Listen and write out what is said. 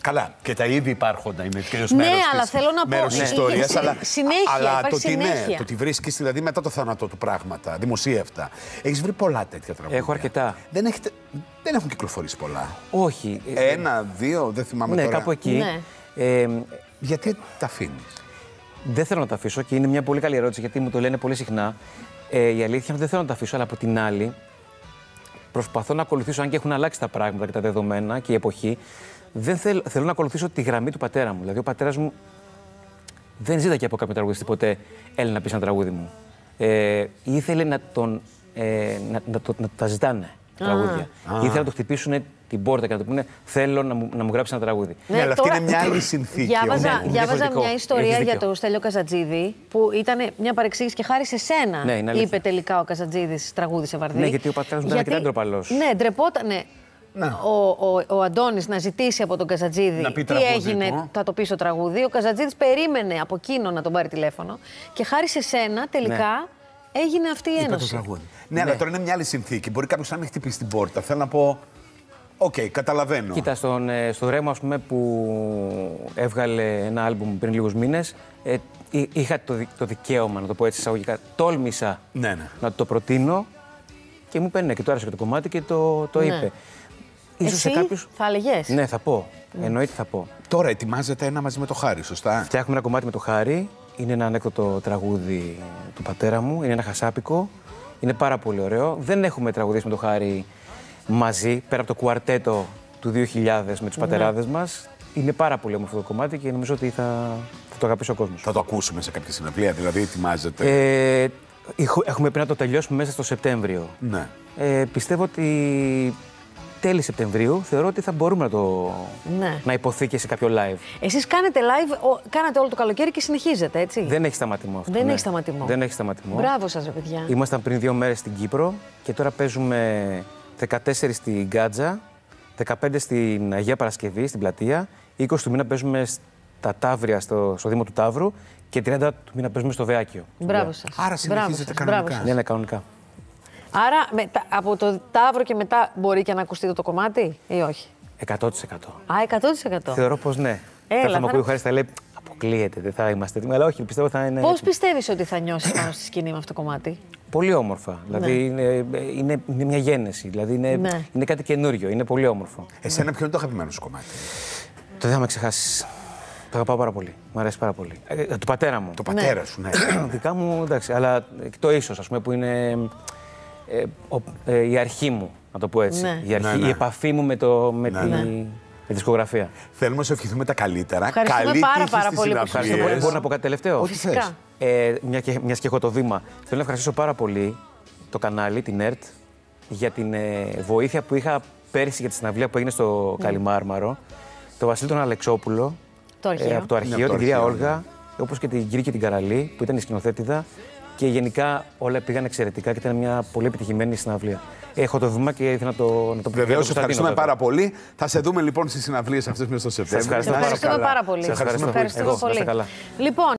Καλά, και τα ήδη υπάρχοντα είναι και ναι, αλλά θέλω να πω. Μέρος της ιστορίας, αλλά συνέχεια, το συνέχεια. το ότι βρίσκεις δηλαδή μετά το θάνατό του πράγματα, δημοσίευτα. Έχεις βρει πολλά τέτοια τραγούδια. Έχω αρκετά. Δεν έχουν κυκλοφορήσει πολλά. Όχι. Ένα, δύο, δεν θυμάμαι τώρα. Ναι, κάπου εκεί. Ναι. Γιατί τα αφήνεις? Δεν θέλω να τα αφήσω και είναι μια πολύ καλή ερώτηση γιατί μου το λένε πολύ συχνά. Η αλήθεια είναι ότι δεν θέλω να τα αφήσω, αλλά από την άλλη προσπαθώ να ακολουθήσω, αν και έχουν αλλάξει τα πράγματα και τα δεδομένα και η εποχή. Δεν θέλω να ακολουθήσω τη γραμμή του πατέρα μου. Δηλαδή, ο πατέρας μου δεν ζήταγε από κάποιον τραγουδιστή ποτέ «Έλα να πεις ένα τραγούδι μου». Ήθελε να τα ζητάνε τραγούδια. Ήθελε να το χτυπήσουν την πόρτα και να του πούνε «Θέλω να μου γράψει ένα τραγούδι». Ναι, αλλά αυτή είναι μια άλλη συνθήκη. Διάβαζα μια ιστορία για τον Στέλιο Καζατζίδη που ήταν μια παρεξήγηση και χάρη σε σένα είπε τελικά ο Καζατζίδης τραγούδι σε Βαρδί. Ναι, γιατί ο πατέρας μου ήταν αρκετά ντροπαλός. Ναι, ντρεπότανε. Ο Αντώνης να ζητήσει από τον Καζατζίδη τι έγινε, θα το πει στο τραγούδι. Ο Καζατζίδης περίμενε από εκείνο να τον πάρει τηλέφωνο και χάρη σε σένα τελικά έγινε αυτή η ένωση. Ναι, αλλά τώρα είναι μια άλλη συνθήκη. Μπορεί κάποιος να μην χτυπήσει την πόρτα. Θέλω να πω. Οκ, καταλαβαίνω. Κοίτα, στο Ρέμο, ας πούμε, που έβγαλε ένα άλμπουμ πριν λίγους μήνες, είχα το δικαίωμα, να το πω έτσι εισαγωγικά, τόλμησα να το προτείνω και μου είπε ναι, και το άρεσε και το κομμάτι και το είπε. Ίσως εσύ θα έλεγες? Ναι, θα πω. Εννοείται θα πω. Τώρα ετοιμάζεται ένα μαζί με το Χάρη, σωστά? Φτιάχνουμε ένα κομμάτι με το Χάρη. Είναι ένα ανέκδοτο τραγούδι του πατέρα μου. Είναι ένα χασάπικο. Είναι πάρα πολύ ωραίο. Δεν έχουμε τραγουδίσει με το Χάρη μαζί, πέρα από το κουαρτέτο του 2000 με τους πατεράδες μας. Είναι πάρα πολύ όμορφο το κομμάτι και νομίζω ότι θα το αγαπήσει ο κόσμος. Θα το ακούσουμε σε κάποια συναυλία, δηλαδή ετοιμάζεται? Έχουμε πει να το τελειώσουμε μέσα στο Σεπτέμβριο. Ναι. Πιστεύω ότι τέλη Σεπτεμβρίου θεωρώ ότι θα μπορούμε να υποθεί και σε κάποιο live. Εσείς κάνετε live, κάνατε όλο το καλοκαίρι και συνεχίζετε, έτσι? Δεν έχει σταματημό αυτό. Δεν έχει σταματημό. Δεν έχει σταματημό. Μπράβο σας, ρε παιδιά. Ήμασταν πριν 2 μέρες στην Κύπρο και τώρα παίζουμε 14 στην Γκάτζα, 15 στην Αγία Παρασκευή, στην Πλατεία, 20 του μήνα παίζουμε στα Ταύρια, στο Δήμο του Ταύρου και 30 του μήνα παίζουμε στο Βεάκιο. Μπράβο σας. Άρα συνεχίζετε κανονικά? Ναι, κανονικά. Άρα από το Ταύρο και μετά μπορεί και να ακουστεί το κομμάτι ή όχι? 100%. 100%. Θεωρώ πως ναι. Θα μου ακούει ο Χάρης, θα λέει αποκλείεται, δεν θα είμαστε έτοιμοι, αλλά όχι, πιστεύω θα είναι. Πώς πιστεύεις ότι θα νιώσεις πάνω στη σκηνή με αυτό το κομμάτι? Πολύ όμορφα. Δηλαδή είναι μια γέννηση, δηλαδή είναι κάτι καινούριο, είναι πολύ όμορφο. Εσένα ποιο είναι το αγαπημένο σου κομμάτι? Το δεν θα με ξεχάσεις. Το αγαπάω πάρα πολύ. Μ' αρέσει πάρα πολύ. Του πατέρα μου. Το πατέρα σου, ναι. Δικά μου, εντάξει, αλλά το ίσως, ας πούμε, που είναι η αρχή μου, να το πω έτσι. Η επαφή μου με τη δισκογραφία. Θέλουμε να σου ευχηθούμε τα καλύτερα. Ευχαριστούμε πάρα πολύ που ήρθατε. Μπορώ να πω κάτι τελευταίο? Φυσικά. Μιας και έχω το βήμα. Θέλω να ευχαριστήσω πάρα πολύ το κανάλι, την ΕΡΤ, για την βοήθεια που είχα πέρυσι για τη συναυλία που έγινε στο Καλιμάρμαρο. Το Βασίλη τον Αλεξόπουλο, από το αρχείο, την κυρία Όλγα, όπως και την κυρία και την Καραλή, που ήταν η σκηνοθέτηδα. Και γενικά όλα πήγαν εξαιρετικά και ήταν μια πολύ επιτυχημένη συναυλία. Έχω το βήμα και ήθελα να το βεβαίως, ευχαριστούμε πάρα πολύ. Θα σε δούμε λοιπόν στις συναυλίες αυτές μέσα στο Σεπτέμβριο. Σας ευχαριστώ πάρα πολύ. Ευχαριστούμε πάρα πολύ. Σας ευχαριστώ πολύ. Λοιπόν.